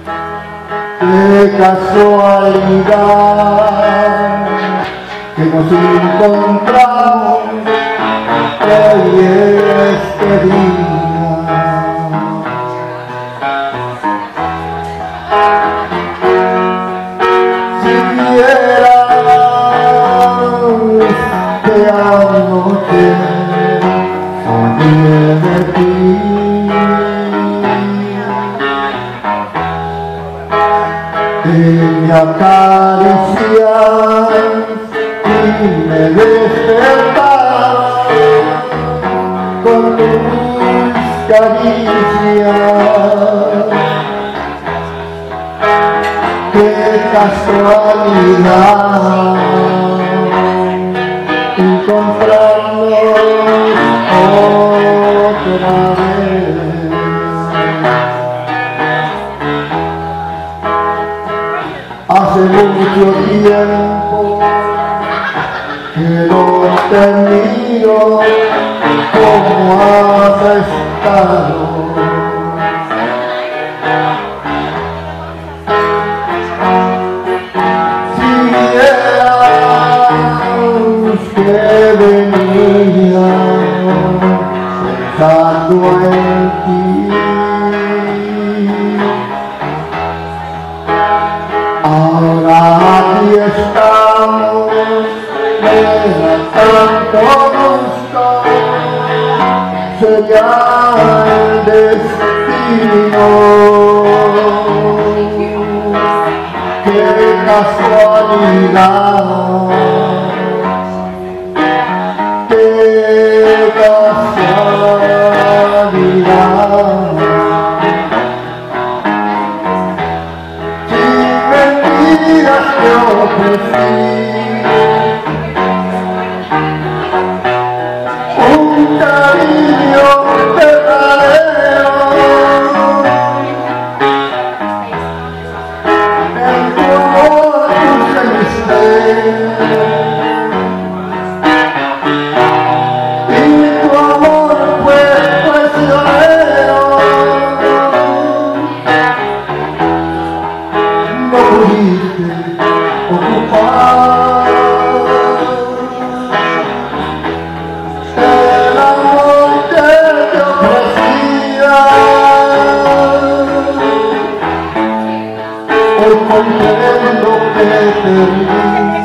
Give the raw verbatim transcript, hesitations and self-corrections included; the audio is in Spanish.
Qué casualidad que nos encontramos hoy este día. Si vieras que anoche soñé de ti, que me acaricias y me despertas con tus caricias. Qué casualidad encontrarnos otra vez. Hace mucho tiempo que no te miro, ¿cómo has estado? Si vieras que venía pensando en ti, ahora aquí estamos, me da tanto gusto, sería el destino. Qué casualidad, qué casualidad. Mentiras que ofrecí, un cariño verdadero, en tu amor puse mi ser, y tu amor fue traicionero. No pudiste ocupar el amor que te ofrecía. Hoy comprendo que perdí